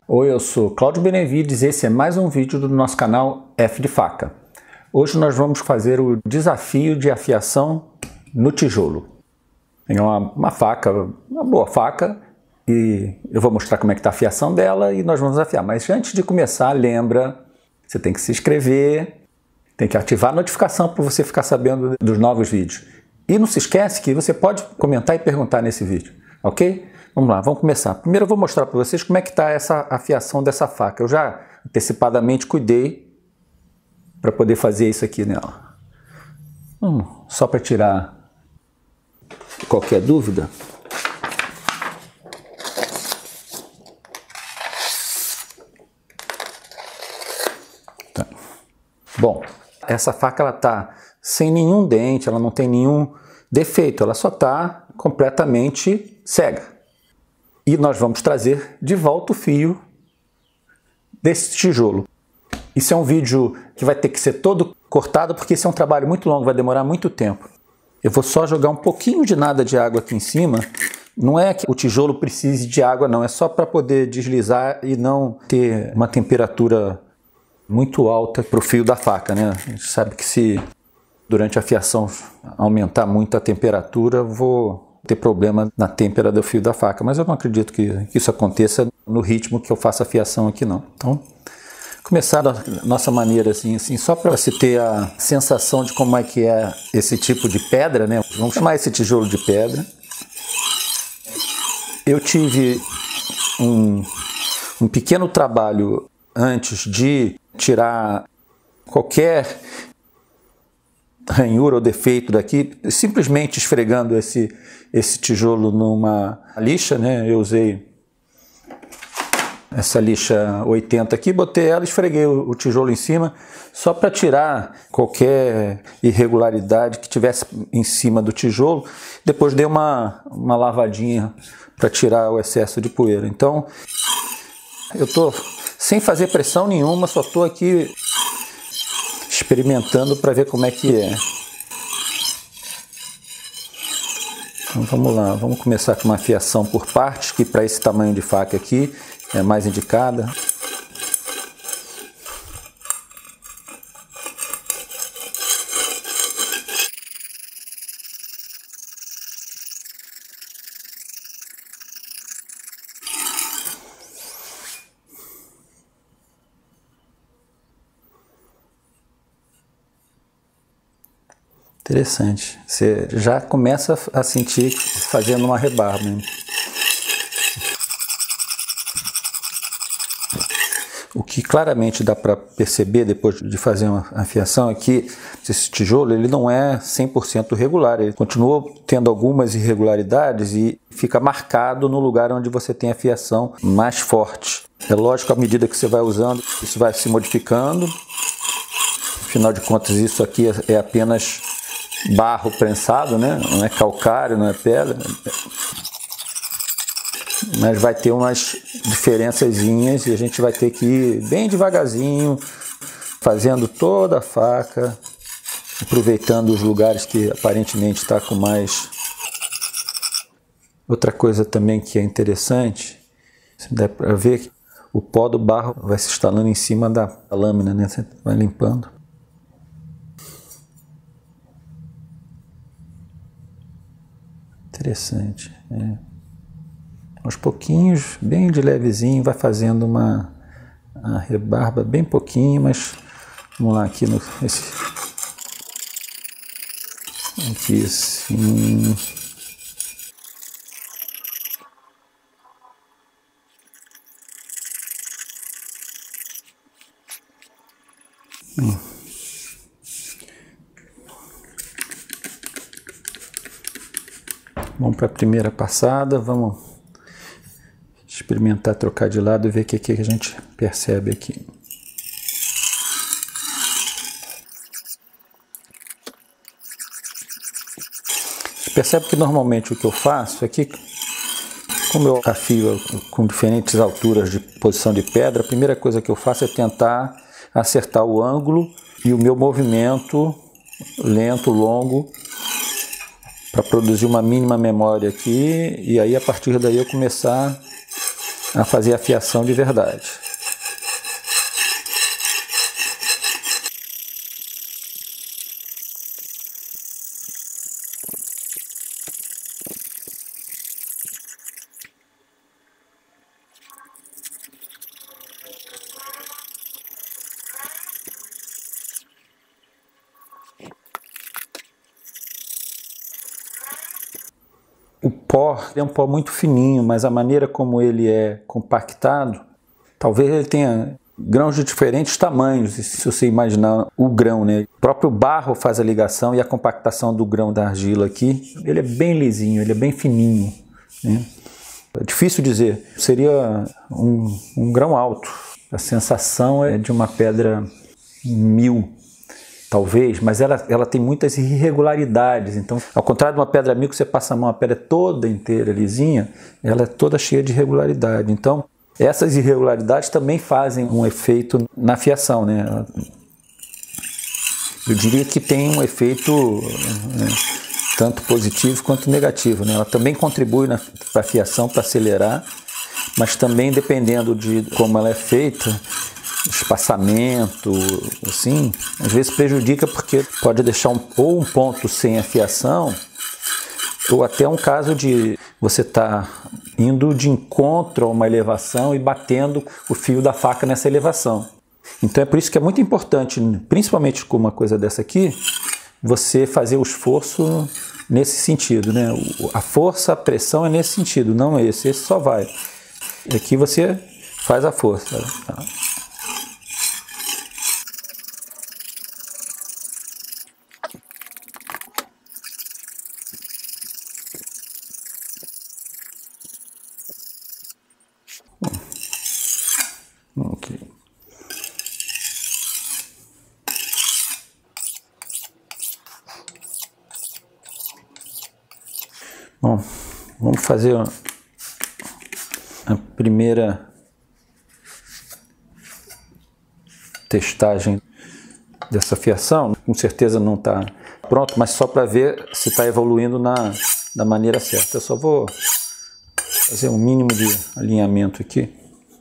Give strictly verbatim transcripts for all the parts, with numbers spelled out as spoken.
Oi, eu sou Cláudio Benevides e esse é mais um vídeo do nosso canal F de Faca. Hoje nós vamos fazer o desafio de afiação no tijolo. Tem uma, uma faca, uma boa faca, e eu vou mostrar como é que está a afiação dela e nós vamos afiar. Mas antes de começar, lembra, você tem que se inscrever, tem que ativar a notificação para você ficar sabendo dos novos vídeos. E não se esquece que você pode comentar e perguntar nesse vídeo, ok? Vamos lá, vamos começar. Primeiro eu vou mostrar para vocês como é que está essa afiação dessa faca. Eu já antecipadamente cuidei para poder fazer isso aqui nela. Hum, só para tirar qualquer dúvida. Tá. Bom, essa faca ela está sem nenhum dente, ela não tem nenhum defeito, ela só está completamente cega. E nós vamos trazer de volta o fio desse tijolo. Isso é um vídeo que vai ter que ser todo cortado, porque esse é um trabalho muito longo, vai demorar muito tempo. Eu vou só jogar um pouquinho de nada de água aqui em cima. Não é que o tijolo precise de água, não. É só para poder deslizar e não ter uma temperatura muito alta para o fio da faca, né? A gente sabe que se durante a afiação aumentar muito a temperatura, eu vou ter problema na têmpera do fio da faca, mas eu não acredito que isso aconteça no ritmo que eu faço a fiação aqui não. Então, começar da nossa maneira assim, assim só para se ter a sensação de como é que é esse tipo de pedra, né? Vamos chamar esse tijolo de pedra. Eu tive um, um pequeno trabalho antes de tirar qualquer ranhura ou defeito daqui, simplesmente esfregando esse, esse tijolo numa lixa, né? Eu usei essa lixa oitenta aqui, botei ela e esfreguei o, o tijolo em cima, só para tirar qualquer irregularidade que tivesse em cima do tijolo. Depois dei uma, uma lavadinha para tirar o excesso de poeira. Então, eu estou sem fazer pressão nenhuma, só estou aqui experimentando para ver como é que é. Então vamos lá, vamos começar com uma afiação por partes, que para esse tamanho de faca aqui é mais indicada. Interessante. Você já começa a sentir fazendo uma rebarba, né? O que claramente dá para perceber depois de fazer uma afiação é que esse tijolo ele não é cem por cento regular. Ele continua tendo algumas irregularidades e fica marcado no lugar onde você tem a afiação mais forte. É lógico, à medida que você vai usando, isso vai se modificando. Afinal de contas, isso aqui é apenas barro prensado, né? Não é calcário, não é pedra, mas vai ter umas diferençazinhas e a gente vai ter que ir bem devagarzinho, fazendo toda a faca, aproveitando os lugares que aparentemente está com mais. Outra coisa também que é interessante, dá para ver que o pó do barro vai se instalando em cima da lâmina, né? Você vai limpando. Interessante. É. Aos pouquinhos, bem de levezinho, vai fazendo uma, uma rebarba bem pouquinho, mas vamos lá aqui no esse aqui assim. Hum. Vamos para a primeira passada, vamos experimentar trocar de lado e ver o que, que a gente percebe aqui. Você percebe que normalmente o que eu faço aqui, como eu afio com diferentes alturas de posição de pedra, a primeira coisa que eu faço é tentar acertar o ângulo e o meu movimento lento, longo, para produzir uma mínima memória aqui, e aí a partir daí eu começar a fazer a fiação de verdade. O pó é um pó muito fininho, mas a maneira como ele é compactado, talvez ele tenha grãos de diferentes tamanhos, se você imaginar o grão, né? O próprio barro faz a ligação e a compactação do grão da argila aqui, ele é bem lisinho, ele é bem fininho, né? É difícil dizer, seria um, um grão alto. A sensação é de uma pedra mil, talvez, mas ela, ela tem muitas irregularidades. Então, ao contrário de uma pedra mil que você passa a mão, a pedra é toda inteira lisinha, ela é toda cheia de irregularidade. Então, essas irregularidades também fazem um efeito na fiação, né? Eu diria que tem um efeito, né, tanto positivo quanto negativo, né? Ela também contribui para a fiação, para acelerar, mas também, dependendo de como ela é feita, espaçamento, assim, às vezes prejudica, porque pode deixar um, ou um ponto sem a fiação, ou até um caso de você estar tá indo de encontro a uma elevação e batendo o fio da faca nessa elevação. Então é por isso que é muito importante, principalmente com uma coisa dessa aqui, você fazer o esforço nesse sentido, né? A força, a pressão é nesse sentido, não esse, esse só vai. E aqui você faz a força. Tá? Ok. Bom, vamos fazer a primeira testagem dessa fiação. Com certeza não está pronto, mas só para ver se está evoluindo na, da maneira certa. Eu só vou fazer um mínimo de alinhamento aqui.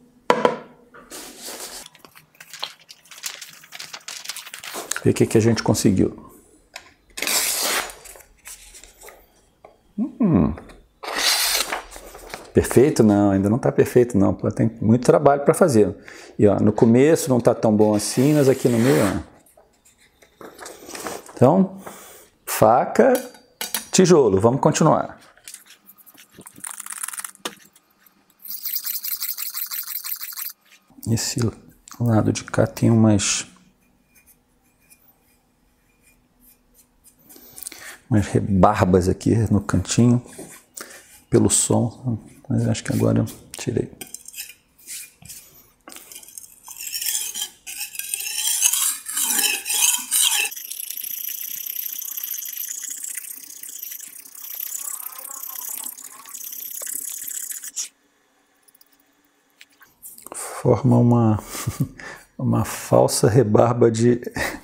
Ver o que, que a gente conseguiu. Hum. Perfeito? Não, ainda não está perfeito não. Tem muito trabalho para fazer. E ó, no começo não está tão bom assim, mas aqui no meio, ó. Então, faca, tijolo. Vamos continuar. Esse lado de cá tem umas umas rebarbas aqui no cantinho, pelo som, mas acho que agora eu tirei. Forma uma, uma falsa rebarba de,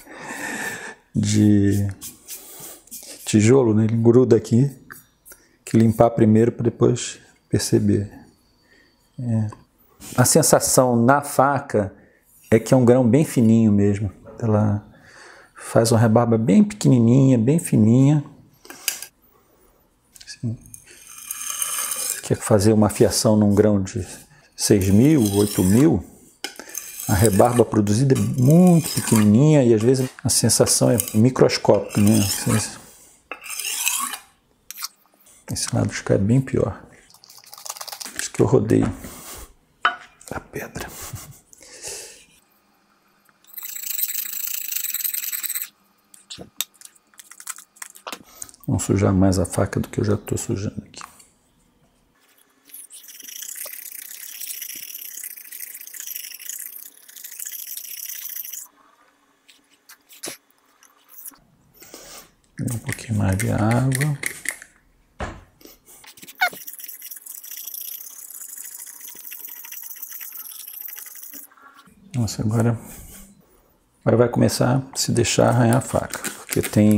de tijolo, né? Ele gruda aqui, que limpar primeiro para depois perceber. É. A sensação na faca é que é um grão bem fininho mesmo. Ela faz uma rebarba bem pequenininha, bem fininha. Assim. Quer fazer uma fiação num grão de seis mil, oito mil, a rebarba produzida é muito pequenininha e às vezes a sensação é microscópica, né? Esse lado de cá é bem pior. Acho que eu rodei a pedra. Não sujar mais a faca do que eu já estou sujando aqui. Um pouquinho mais de água. Nossa, agora, agora vai começar a se deixar arranhar a faca, porque tem,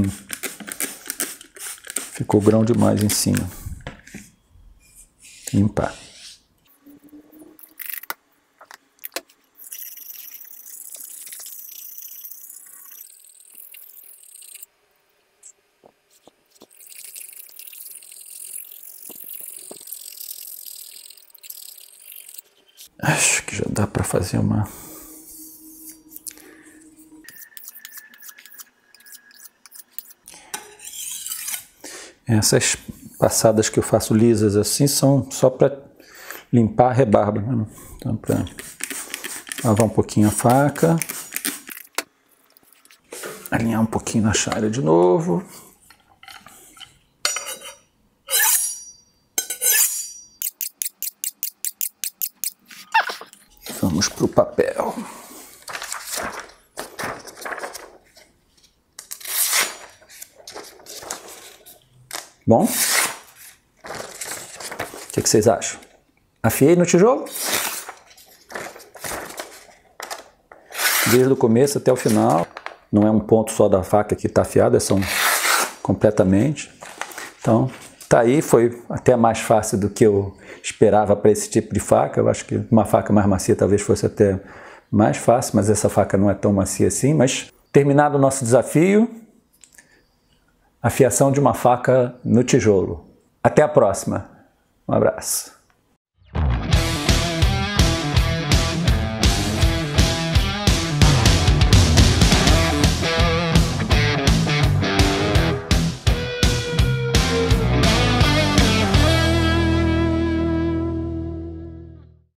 ficou grão demais em cima. Limpar. Acho que já dá para fazer uma... Essas passadas que eu faço lisas assim são só para limpar a rebarba, né? Então, para lavar um pouquinho a faca, alinhar um pouquinho na chaleira de novo. Vamos para o papel. Bom? O que, que vocês acham? Afiei no tijolo? Desde o começo até o final. Não é um ponto só da faca que está afiado, são completamente. Então, tá aí, foi até mais fácil do que eu esperava para esse tipo de faca. Eu acho que uma faca mais macia talvez fosse até mais fácil, mas essa faca não é tão macia assim. Mas terminado o nosso desafio, afiação de uma faca no tijolo. Até a próxima. Um abraço.